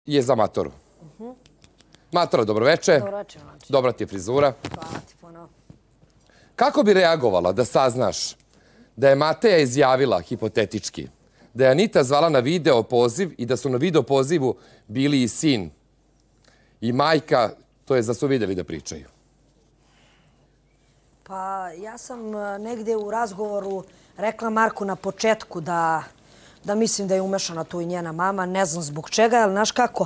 je za Matoru. Matora, dobroveče. Dobroveče, Mlađe. Dobra ti je frizura. Hvala ti puno. Kako bi reagovala da saznaš da je Mateja izjavila, hipotetički, da je Anita zvala na video poziv i da su na video pozivu bili i sin i majka, to je da su vidjeli da pričaju? Pa ja sam negdje u razgovoru rekla Marku na početku da mislim da je umešana tu i njena mama. Ne znam zbog čega, ali znaš kako?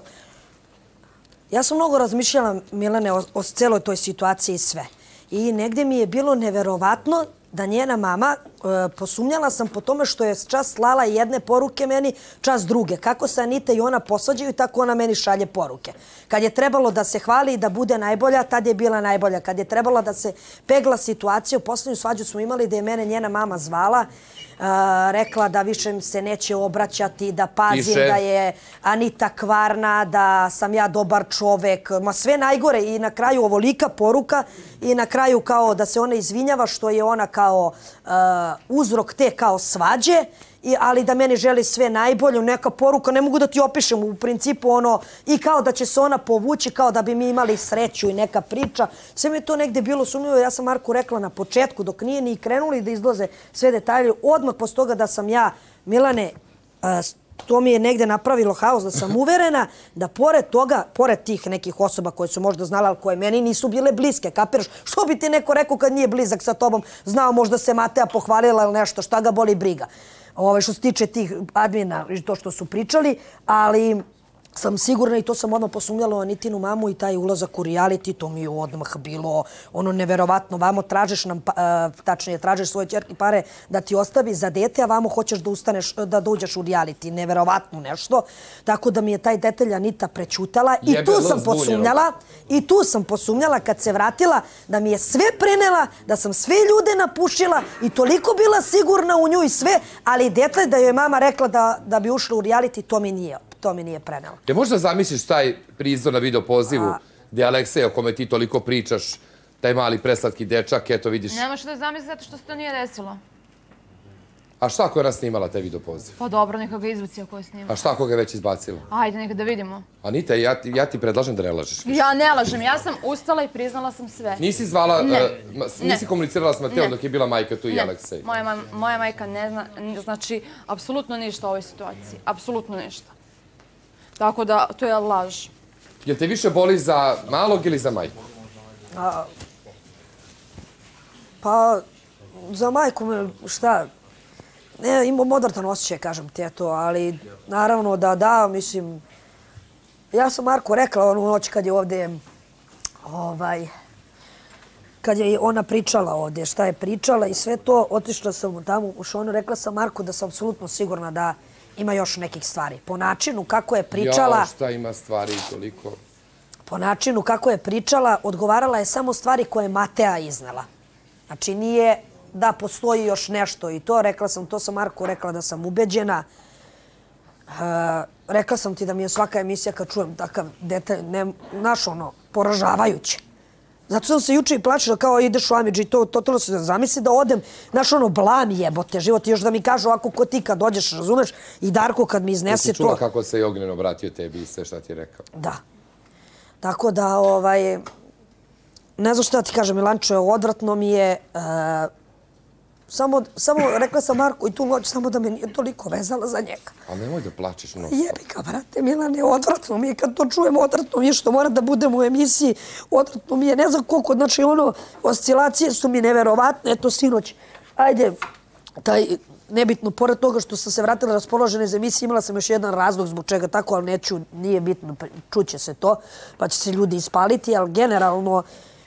Ja sam mnogo razmišljala, Milane, o celoj toj situaciji i sve. I negdje mi je bilo neverovatno da njena mama, posumnjala sam po tome što je čas slala jedne poruke meni, čas druge. Kako se Anita i ona posvađaju, tako ona meni šalje poruke. Kad je trebalo da se hvali i da bude najbolja, tad je bila najbolja. Kad je trebalo da se pegla situacija, u poslednju svađu smo imali da je mene njena mama zvala, rekla da više se neće obraćati, da pazim da je Anita kvarna, da sam ja dobar čovek, ma sve najgore i na kraju ovolika poruka i na kraju kao da se ona izvinjava što je ona kao uzrok te kao svađe, ali da meni želi sve najbolje, neka poruka, ne mogu da ti opišem u principu ono, i kao da će se ona povući, kao da bi mi imali sreću i neka priča. Sve mi je to negde bilo sumnjivo, ja sam Marku rekla na početku, dok nije ni krenuli da izlaze sve detalje, odmah posle toga da sam ja, Milane, to mi je negde napravilo haos, da sam uverena da pored toga, pored tih nekih osoba koje su možda znala, ali koje meni nisu bile bliske, kapiraš? Što bi ti neko rekao kad nije blizak sa tobom, znao možda se Mateja pohvalila ili nešto, šta ga boli briga. Što se tiče tih admina i to što su pričali, ali sam sigurna i to sam odmah posumnjala u Anitinu mamu i taj ulazak u reality, to mi je odmah bilo ono neverovatno. Vamo tražiš nam, tačnije tražiš svoje ćerke pare da ti ostavi za dete, a vamo hoćeš da ustaneš, da dođeš u reality. Neverovatno nešto. Tako da mi je taj detalj Anita prećutala i tu sam posumnjala kad se vratila da mi je sve prenela, da sam sve ljude napušila i toliko bila sigurna u nju i sve, ali detalj da joj je mama rekla da bi ušla u reality, to mi nije prenela. Je možda zamisliš taj prizor na video pozivu gdje Aleksej, o kome ti toliko pričaš, taj mali preslatki dečak, eto vidiš... Nemaš da zamisli zato što se to nije desilo. A šta ako je ona snimala taj video poziv? Pa dobro, neka ga izbaci ako je snimala. A šta ako ga je već izbacila? Ajde, neka da vidimo. Anita, ja ti predlažem da ne lažeš. Ja ne lažem, ja sam ustala i priznala sam sve. Nisi zvala, nisi komunicirala s Mateom dok je bila majka tu i Aleksej? Moja majka ne zna, znači, apsolutno ništa o ovoj situaciji. Apsolutno ništa. Tako da, to je laž. Jel te više boli za malog ili za majku? Pa, za majku me, šta, ne, imam odvratan osjećaj, kažem ti, eto, ali naravno da, mislim, ja sam Marku rekla onu noć kad je ovdje, kad je ona pričala ovdje, šta je pričala i sve to, otišla sam tamo u šonu, rekla sam Marku da sam apsolutno sigurna da ima još nekih stvari. Po načinu kako je pričala... Ja, šta ima stvari i toliko? Po načinu kako je pričala, odgovarala je samo stvari koje je Mateja iznala. Znači nije da postoji još nešto i to. Rekla sam, to sam Marku rekla da sam ubeđena. Rekla sam ti da mi je svaka emisija kad čujem takav detalj, znaš ono, poražavajuće. Zato sam se juče i plašila kao ideš u Amidži i to se zamisli da odem, znaš ono, blam jebote život. Još da mi kažu ovako ko ti kad dođeš, razumeš, i Darko kad mi iznese to. Jesi čula kako se je Ognjen obratio tebi i sve šta ti je rekao? Da. Tako da, ne znam šta ti kažem, Milanče, odvratno mi je, samo rekla sam Marku i tu noć, samo da me nije toliko vezala za njega. Ali nemoj da plačeš mnogo. Jebi ga, brate, Milane, odvratno mi je kad to čujem, odvratno mi je što moram da budem u emisiji, odvratno mi je, ne znam koliko, znači ono, oscilacije su mi neverovatne, eto sinoć, ajde, taj, nebitno, pored toga što sam se vratila raspoložena iz emisije, imala sam još jedan razlog zbog čega tako, ali neću, nije bitno, čuće se to, pa će se ljudi ispaliti, ali generalno,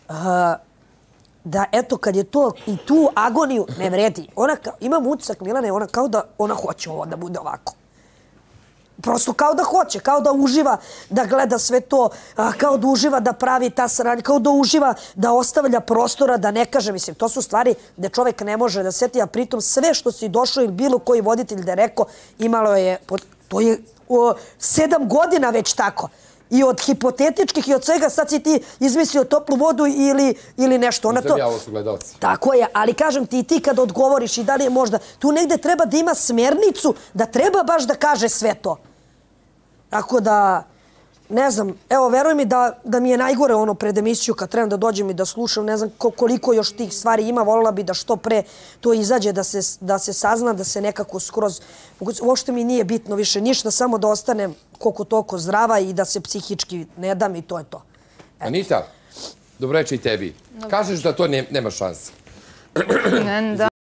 da eto kad je to i tu agoniju ne vredi. Imam utisak, Milane, ona kao da ona hoće ovo da bude ovako. Prosto kao da hoće, kao da uživa da gleda sve to, kao da uživa da pravi ta saradnja, kao da uživa da ostavlja prostora, da ne kaže, mislim, to su stvari gde čovek ne može da seti, a pritom sve što si došao ili bilo koji voditelj da je rekao, imalo je, to je 7 godina već tako. I od hipotetičkih i od svega sad si ti izmislio toplu vodu ili nešto. Mislim, ovo su gledalci. Tako je, ali kažem ti i ti kad odgovoriš i da li je možda, tu negde treba da ima smjernicu, da treba baš da kaže sve to. Tako da, ne znam, evo, veruj mi da mi je najgore ono pred emisiju kad trebam da dođem i da slušam, ne znam koliko još tih stvari ima, voljela bi da što pre to izađe, da se sazna, da se nekako skroz, uopšte mi nije bitno više ništa, samo da ostanem koliko toliko zdrava i da se psihički ne dam i to je to. Anita, dobro reći i tebi. Kažeš da to nema šanse.